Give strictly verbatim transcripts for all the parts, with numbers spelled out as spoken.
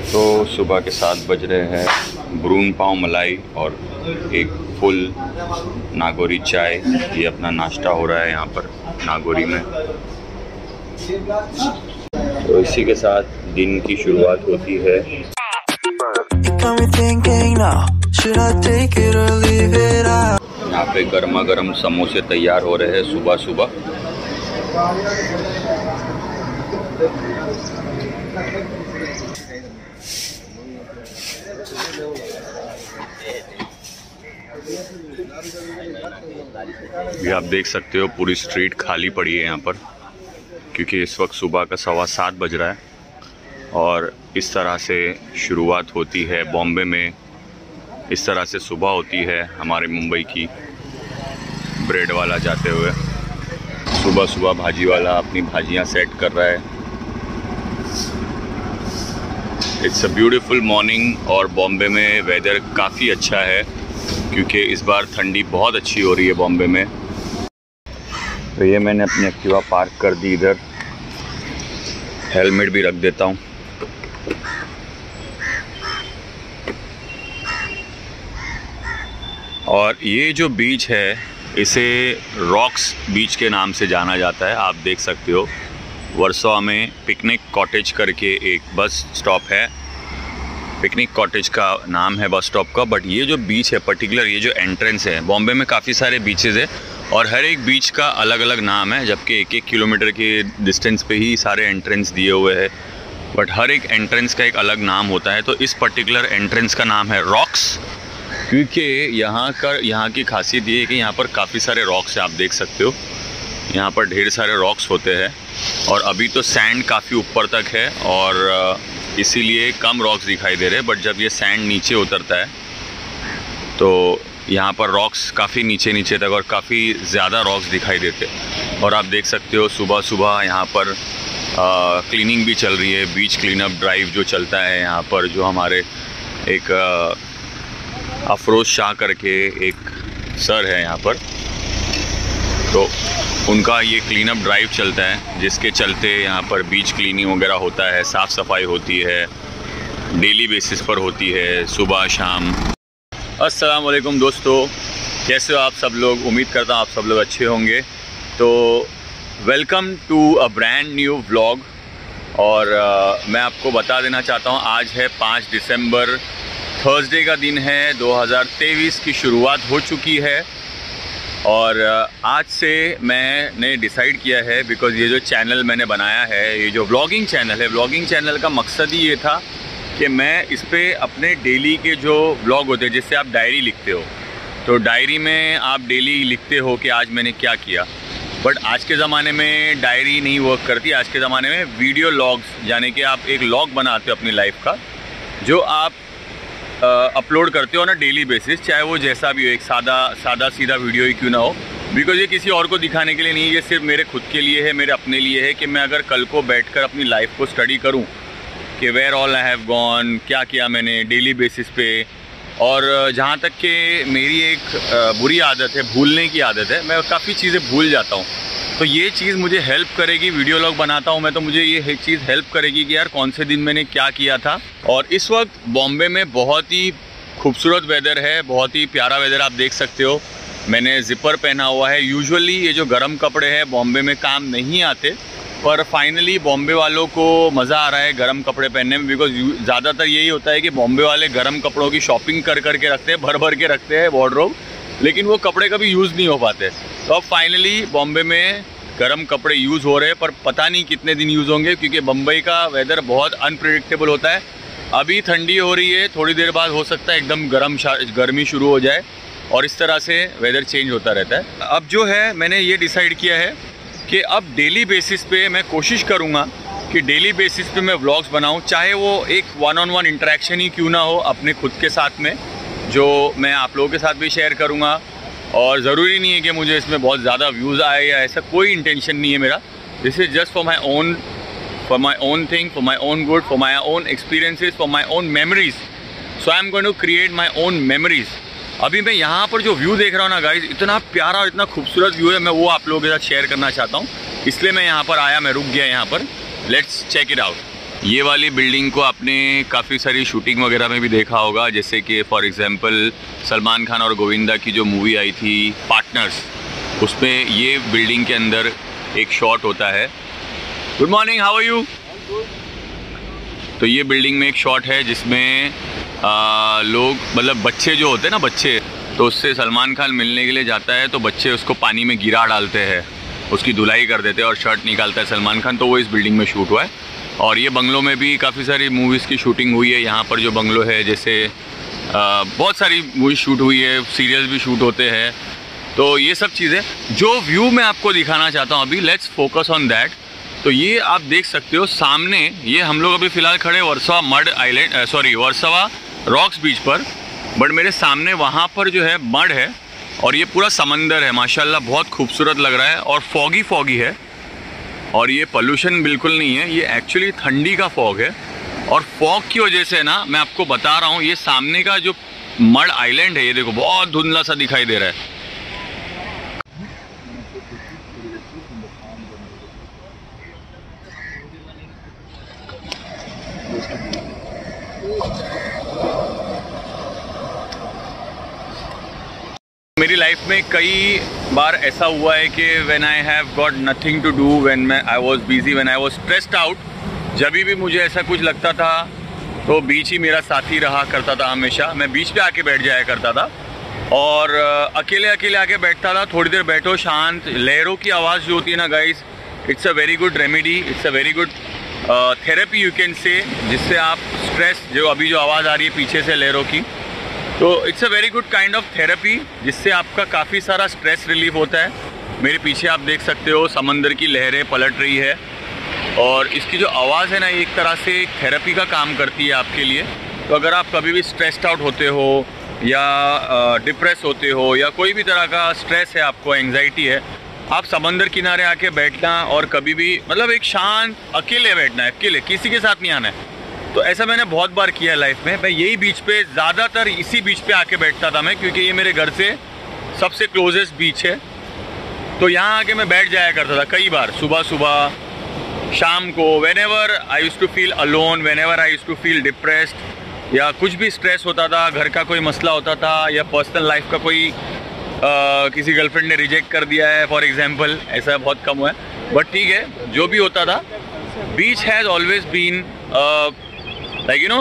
तो सुबह के सात बज रहे हैं। ब्रून पाव मलाई और एक फुल नागौरी चाय, ये अपना नाश्ता हो रहा है यहाँ पर नागौरी में। तो इसी के साथ दिन की शुरुआत होती है। यहाँ पे गर्मा गर्म समोसे तैयार हो रहे हैं सुबह सुबह। ये आप देख सकते हो पूरी स्ट्रीट खाली पड़ी है यहाँ पर, क्योंकि इस वक्त सुबह का सवा सात बज रहा है और इस तरह से शुरुआत होती है बॉम्बे में। इस तरह से सुबह होती है हमारे मुंबई की। ब्रेड वाला जाते हुए सुबह सुबह भाजी वाला अपनी भाजियाँ सेट कर रहा है। इट्स अ ब्यूटीफुल मॉर्निंग और बॉम्बे में वेदर काफ़ी अच्छा है, क्योंकि इस बार ठंडी बहुत अच्छी हो रही है बॉम्बे में। तो ये मैंने अपनी एक्टिवा पार्क कर दी इधर। हेलमेट भी रख देता हूँ। और ये जो बीच है इसे रॉक्स बीच के नाम से जाना जाता है। आप देख सकते हो वर्सोवा में पिकनिक कॉटेज करके एक बस स्टॉप है। पिकनिक कॉटेज का नाम है बस स्टॉप का। बट ये जो बीच है पर्टिकुलर, ये जो एंट्रेंस है, बॉम्बे में काफ़ी सारे बीचेज़ है और हर एक बीच का अलग अलग नाम है, जबकि एक एक किलोमीटर के डिस्टेंस पे ही सारे एंट्रेंस दिए हुए हैं। बट हर एक एंट्रेंस का एक अलग नाम होता है। तो इस पर्टिकुलर एंट्रेंस का नाम है रॉक्स, क्योंकि यहाँ का यहाँ की खासियत ये है कि यहाँ पर काफ़ी सारे रॉक्स हैं। आप देख सकते हो यहाँ पर ढेर सारे रॉक्स होते हैं और अभी तो सैंड काफ़ी ऊपर तक है और इसीलिए कम रॉक्स दिखाई दे रहे हैं। बट जब ये सैंड नीचे उतरता है तो यहाँ पर रॉक्स काफ़ी नीचे नीचे तक और काफ़ी ज़्यादा रॉक्स दिखाई देते हैं। और आप देख सकते हो सुबह सुबह यहाँ पर आ, क्लीनिंग भी चल रही है। बीच क्लीनअप ड्राइव जो चलता है यहाँ पर, जो हमारे एक अफरोज शाह करके एक सर है यहाँ पर, तो उनका ये क्लीनअप ड्राइव चलता है, जिसके चलते यहाँ पर बीच क्लीनिंग वगैरह होता है, साफ़ सफाई होती है, डेली बेसिस पर होती है सुबह शाम। अस्सलाम वालेकुम दोस्तों, कैसे हो आप सब लोग? उम्मीद करता हूँ आप सब लोग अच्छे होंगे। तो welcome to a brand new vlog. और uh, मैं आपको बता देना चाहता हूँ आज है पाँच दिसंबर, थर्सडे का दिन है। दो हज़ार तेईस की शुरुआत हो चुकी है और आज से मैंने डिसाइड किया है, बिकॉज़ ये जो चैनल मैंने बनाया है, ये जो व्लॉगिंग चैनल है, व्लॉगिंग चैनल का मकसद ही ये था कि मैं इस पे अपने डेली के जो व्लॉग होते हैं, जिससे आप डायरी लिखते हो, तो डायरी में आप डेली लिखते हो कि आज मैंने क्या किया। बट आज के ज़माने में डायरी नहीं वर्क करती। आज के ज़माने में वीडियो लॉग्स, यानी कि आप एक लॉग बनाते हो अपनी लाइफ का, जो आप अपलोड करते हो ना डेली बेसिस, चाहे वो जैसा भी हो, एक सादा सादा सीधा वीडियो ही क्यों ना हो। बिकॉज़ ये किसी और को दिखाने के लिए नहीं है, ये सिर्फ मेरे खुद के लिए है, मेरे अपने लिए है, कि मैं अगर कल को बैठकर अपनी लाइफ को स्टडी करूं कि where all I have gone, क्या किया मैंने डेली बेसिस पे। और जहां तक कि मेरी एक बुरी आदत है, भूलने की आदत है, मैं काफ़ी चीज़ें भूल जाता हूँ। तो ये चीज़ मुझे हेल्प करेगी। वीडियो लॉग बनाता हूँ मैं, तो मुझे ये चीज़ हेल्प करेगी कि यार कौन से दिन मैंने क्या किया था। और इस वक्त बॉम्बे में बहुत ही खूबसूरत वेदर है, बहुत ही प्यारा वेदर आप देख सकते हो। मैंने ज़िपर पहना हुआ है। यूजुअली ये जो गर्म कपड़े हैं बॉम्बे में काम नहीं आते, पर फाइनली बॉम्बे वालों को मज़ा आ रहा है गर्म कपड़े पहनने में। बिकॉज ज़्यादातर यही होता है कि बॉम्बे वाले गर्म कपड़ों की शॉपिंग कर कर के रखते हैं, भर भर के रखते हैं वार्डरोब, लेकिन वो कपड़े कभी यूज़ नहीं हो पाते। तो अब फाइनली बॉम्बे में गर्म कपड़े यूज़ हो रहे हैं, पर पता नहीं कितने दिन यूज़ होंगे, क्योंकि बम्बई का वेदर बहुत अनप्रेडिक्टेबल होता है। अभी ठंडी हो रही है, थोड़ी देर बाद हो सकता है एकदम गर्म गर्मी शुरू हो जाए, और इस तरह से वेदर चेंज होता रहता है। अब जो है मैंने ये डिसाइड किया है कि अब डेली बेसिस पे मैं कोशिश करूँगा कि डेली बेसिस पे मैं व्लॉग्स बनाऊँ, चाहे वो एक वन ऑन वन इंटरेक्शन ही क्यों ना हो अपने खुद के साथ में, जो मैं आप लोगों के साथ भी शेयर करूँगा। और ज़रूरी नहीं है कि मुझे इसमें बहुत ज़्यादा व्यूज़ आए, या ऐसा कोई इंटेंशन नहीं है मेरा। This is just for my own for my own thing, for my own good, for my own experiences, for my own memories. So I am going to create my own memories. अभी मैं यहाँ पर जो view देख रहा हूँ ना guys, इतना प्यारा और इतना खूबसूरत व्यू है, मैं वो आप लोगों के साथ शेयर करना चाहता हूँ। इसलिए मैं यहाँ पर आया, मैं रुक गया यहाँ पर। Let's check it out. ये वाली बिल्डिंग को आपने काफ़ी सारी शूटिंग वगैरह में भी देखा होगा, जैसे कि फॉर एग्जांपल सलमान खान और गोविंदा की जो मूवी आई थी पार्टनर्स, उसमें ये बिल्डिंग के अंदर एक शॉट होता है। Good morning, how are you? तो ये बिल्डिंग में एक शॉट है जिसमें आ, लोग मतलब बच्चे जो होते हैं ना, बच्चे, तो उससे सलमान खान मिलने के लिए जाता है तो बच्चे उसको पानी में गिरा डालते हैं, उसकी धुलाई कर देते हैं और शर्ट निकालता है सलमान खान। तो वो इस बिल्डिंग में शूट हुआ है। और ये बंगलों में भी काफ़ी सारी मूवीज़ की शूटिंग हुई है। यहाँ पर जो बंगलो है, जैसे आ, बहुत सारी मूवी शूट हुई है, सीरियल्स भी शूट होते हैं। तो ये सब चीज़ें जो व्यू मैं आपको दिखाना चाहता हूँ अभी, लेट्स फोकस ऑन दैट। तो ये आप देख सकते हो सामने, ये हम लोग अभी फ़िलहाल खड़े Versova mud island, sorry Versova rocks beach पर, बट मेरे सामने वहाँ पर जो है मड है और ये पूरा समंदर है। माशाल्लाह बहुत खूबसूरत लग रहा है और फॉगी फॉगी है और ये पोल्यूशन बिल्कुल नहीं है, ये एक्चुअली ठंडी का फॉग है। और फॉग की वजह से ना, मैं आपको बता रहा हूँ, ये सामने का जो मड आइलैंड है, ये देखो बहुत धुंधला सा दिखाई दे रहा है। मेरी लाइफ में कई बार ऐसा हुआ है कि when I have got nothing to do, when मैं I was busy, when I was stressed out, जब भी मुझे ऐसा कुछ लगता था तो बीच ही मेरा साथी रहा करता था हमेशा। मैं बीच पे आके बैठ जाया करता था और अकेले अकेले आके बैठता था। थोड़ी देर बैठो, शांत, लहरों की आवाज़ जो होती है ना guys, it's a very good remedy, it's a very good therapy you can say, जिससे आप स्ट्रेस, जो अभी जो आवाज़ आ रही है पीछे से लहरों की, तो it's a very good kind of therapy, जिससे आपका काफ़ी सारा स्ट्रेस रिलीफ होता है। मेरे पीछे आप देख सकते हो समंदर की लहरें पलट रही है और इसकी जो आवाज़ है ना, ये एक तरह से एक थेरेपी का काम करती है आपके लिए। तो अगर आप कभी भी स्ट्रेस्ड आउट होते हो या डिप्रेस होते हो या कोई भी तरह का स्ट्रेस है आपको, एंग्जाइटी है, आप समंदर किनारे आके बैठना और कभी भी मतलब एक शांत अकेले बैठना है, अकेले, किसी के साथ नहीं आना है। तो ऐसा मैंने बहुत बार किया है लाइफ में। मैं यही बीच पे, ज़्यादातर इसी बीच पे आके बैठता था मैं, क्योंकि ये मेरे घर से सबसे क्लोजेस्ट बीच है। तो यहाँ आके मैं बैठ जाया करता था कई बार, सुबह सुबह, शाम को, whenever I use to feel alone, whenever I use to feel depressed, या कुछ भी स्ट्रेस होता था, घर का कोई मसला होता था या पर्सनल लाइफ का कोई आ, किसी गर्लफ्रेंड ने रिजेक्ट कर दिया है फॉर एग्जांपल, ऐसा बहुत कम हुआ है, बट ठीक है, जो भी होता था, beach has always been like you know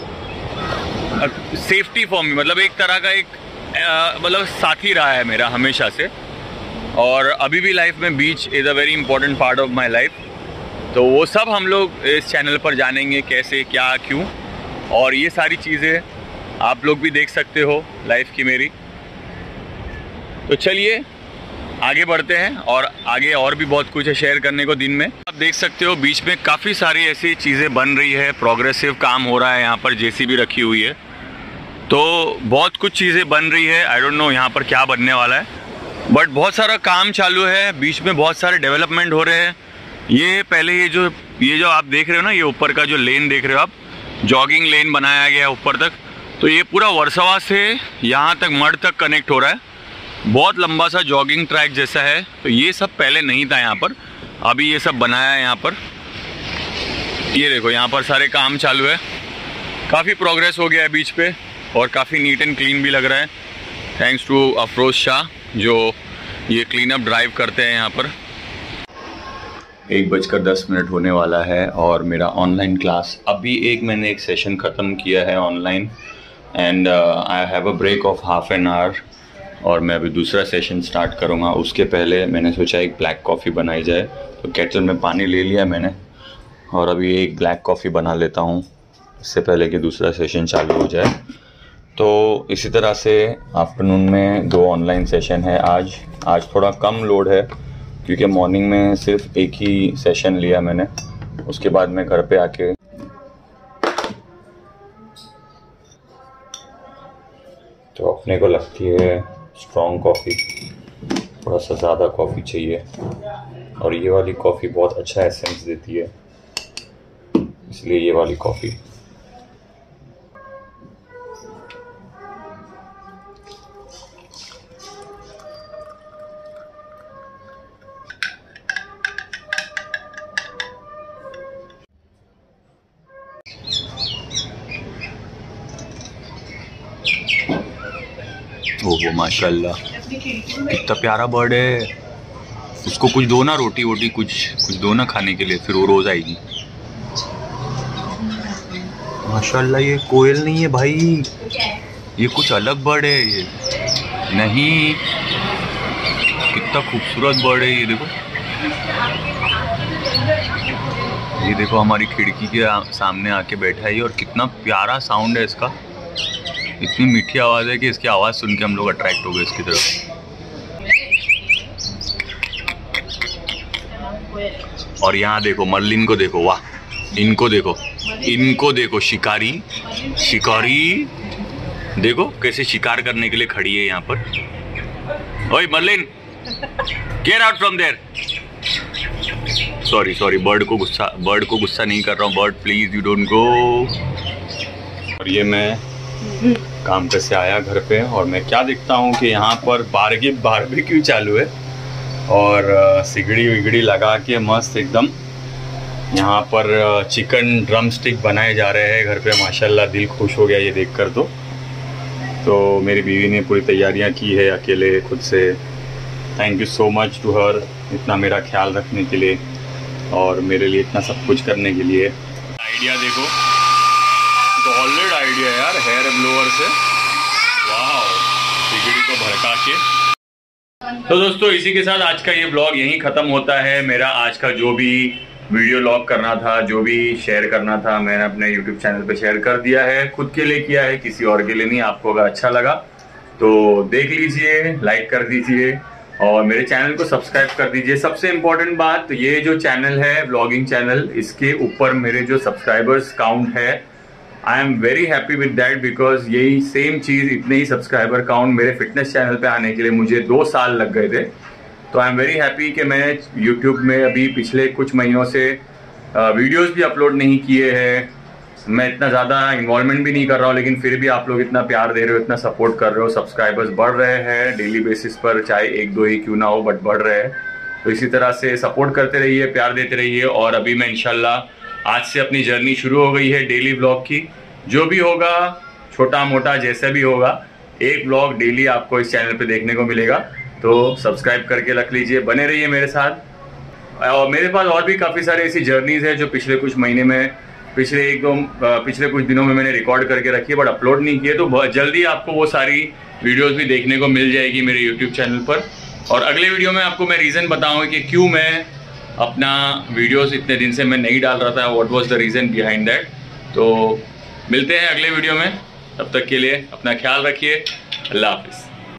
safety for me, मतलब एक तरह का एक uh, मतलब साथी रहा है मेरा हमेशा से। और अभी भी लाइफ में beach is a very important part of my life. तो वो सब हम लोग इस चैनल पर जानेंगे, कैसे, क्या, क्यों, और ये सारी चीज़ें आप लोग भी देख सकते हो लाइफ की मेरी। तो चलिए आगे बढ़ते हैं और आगे और भी बहुत कुछ है शेयर करने को दिन में। आप देख सकते हो बीच में काफ़ी सारी ऐसी चीज़ें बन रही है, प्रोग्रेसिव काम हो रहा है। यहाँ पर जेसीबी रखी हुई है, तो बहुत कुछ चीज़ें बन रही है। आई डोंट नो यहाँ पर क्या बनने वाला है, बट बहुत सारा काम चालू है। बीच में बहुत सारे डेवलपमेंट हो रहे हैं। ये पहले ये जो ये जो आप देख रहे हो ना, ये ऊपर का जो लेन देख रहे हो आप, जॉगिंग लेन बनाया गया है ऊपर तक। तो ये पूरा वर्सोवा से यहाँ तक मड तक कनेक्ट हो रहा है, बहुत लंबा सा जॉगिंग ट्रैक जैसा है। तो ये सब पहले नहीं था यहाँ पर, अभी ये सब बनाया है यहाँ पर। ये देखो यहाँ पर सारे काम चालू है, काफ़ी प्रोग्रेस हो गया है बीच पे और काफ़ी नीट एंड क्लीन भी लग रहा है, थैंक्स टू अफरोज शाह जो ये क्लीन अप ड्राइव करते हैं यहाँ पर। एक बजकर दस मिनट होने वाला है और मेरा ऑनलाइन क्लास, अभी एक मैंने एक सेशन ख़त्म किया है online, and I have a break of half an hour और मैं अभी दूसरा सेशन स्टार्ट करूँगा। उसके पहले मैंने सोचा एक ब्लैक कॉफ़ी बनाई जाए, तो केटल में पानी ले लिया मैंने और अभी एक ब्लैक कॉफ़ी बना लेता हूँ इससे पहले कि दूसरा सेशन चालू हो जाए। तो इसी तरह से आफ्टरनून में दो ऑनलाइन सेशन है आज। आज थोड़ा कम लोड है क्योंकि मॉर्निंग में सिर्फ एक ही सेशन लिया मैंने, उसके बाद मैं घर पे आके तो अपने को लगती है स्ट्रॉन्ग कॉफ़ी, थोड़ा सा ज़्यादा कॉफ़ी चाहिए और ये वाली कॉफ़ी बहुत अच्छा एसेंस देती है, इसलिए ये वाली कॉफ़ी। ओहो माशाल्लाह, कितना प्यारा बर्ड है। उसको कुछ दो ना, रोटी वोटी कुछ कुछ दो ना खाने के लिए, फिर वो रोज आएगी। माशाल्लाह, ये कोयल नहीं है भाई, ये कुछ अलग बर्ड है ये। नहीं, कितना खूबसूरत बर्ड है ये। देखो ये देखो हमारी खिड़की के सामने आके बैठा है ये, और कितना प्यारा साउंड है इसका। इतनी मीठी आवाज़ है कि इसकी आवाज़ सुन के हम लोग अट्रैक्ट हो गए इसकी तरफ। और यहाँ देखो मर्लिन को देखो, वाह, इनको देखो, इनको देखो, शिकारी शिकारी देखो कैसे शिकार करने के लिए खड़ी है यहाँ पर। ओए Merlin, get out from there. Sorry sorry, bird को गुस्सा बर्ड को गुस्सा नहीं कर रहा हूँ। Bird please you don't go. और ये मैं काम पे से आया घर पे, और मैं क्या देखता हूँ कि यहाँ पर बारगे बारबेक्यू चालू है, और सिगड़ी विगड़ी लगा के मस्त एकदम यहाँ पर चिकन ड्रम स्टिक बनाए जा रहे हैं घर पे। माशाल्लाह, दिल खुश हो गया ये देखकर। तो तो मेरी बीवी ने पूरी तैयारियाँ की है अकेले खुद से। Thank you so much to her, इतना मेरा ख्याल रखने के लिए और मेरे लिए इतना सब कुछ करने के लिए। आइडिया देखो, सॉलिड आइडिया यार, हेयर ब्लोअर से। वाह, सिगड़ी को भड़का के। तो दोस्तों, इसी के साथ आज का ये ब्लॉग यहीं ख़त्म होता है। मेरा आज का जो भी वीडियो लॉग करना था, जो भी शेयर करना था, मैंने अपने यूट्यूब चैनल पे शेयर कर दिया है। खुद के लिए किया है, किसी और के लिए नहीं। आपको अगर अच्छा लगा तो देख लीजिए, लाइक कर दीजिए और मेरे चैनल को सब्सक्राइब कर दीजिए। सबसे इम्पोर्टेंट बात, ये जो चैनल है व्लॉगिंग चैनल, इसके ऊपर मेरे जो सब्सक्राइबर्स काउंट है, I am very happy with that, because यही सेम चीज़, इतने ही सब्सक्राइबर काउंट मेरे फिटनेस चैनल पे आने के लिए मुझे दो साल लग गए थे। तो आई एम वेरी हैप्पी कि मैं यूट्यूब में अभी पिछले कुछ महीनों से वीडियोस भी अपलोड नहीं किए हैं। मैं इतना ज़्यादा इन्वॉल्वमेंट भी नहीं कर रहा हूँ, लेकिन फिर भी आप लोग इतना प्यार दे रहे हो, इतना सपोर्ट कर रहे हो। सब्सक्राइबर्स बढ़ रहे हैं डेली बेसिस पर, चाहे एक दो ही क्यों ना हो, बट बढ़ रहे हैं। तो इसी तरह से सपोर्ट करते रहिए, प्यार देते रहिए। और अभी मैं इंशाल्लाह आज से अपनी जर्नी शुरू हो गई है डेली व्लॉग की। जो भी होगा, छोटा मोटा जैसा भी होगा, एक व्लॉग डेली आपको इस चैनल पे देखने को मिलेगा। तो सब्सक्राइब करके रख लीजिए, बने रहिए मेरे साथ। और मेरे पास और भी काफ़ी सारे ऐसी जर्नीज़ है जो पिछले कुछ महीने में, पिछले एक दो पिछले कुछ दिनों में मैंने रिकॉर्ड करके रखी है, बट अपलोड नहीं किए। तो बहुत जल्दी आपको वो सारी वीडियोस भी देखने को मिल जाएगी मेरे यूट्यूब चैनल पर। और अगले वीडियो में आपको मैं रीज़न बताऊँगा कि क्यों मैं अपना वीडियोस इतने दिन से मैं नहीं डाल रहा था, what was the reason behind that. तो मिलते हैं अगले वीडियो में, तब तक के लिए अपना ख्याल रखिए। अल्लाह हाफिज़।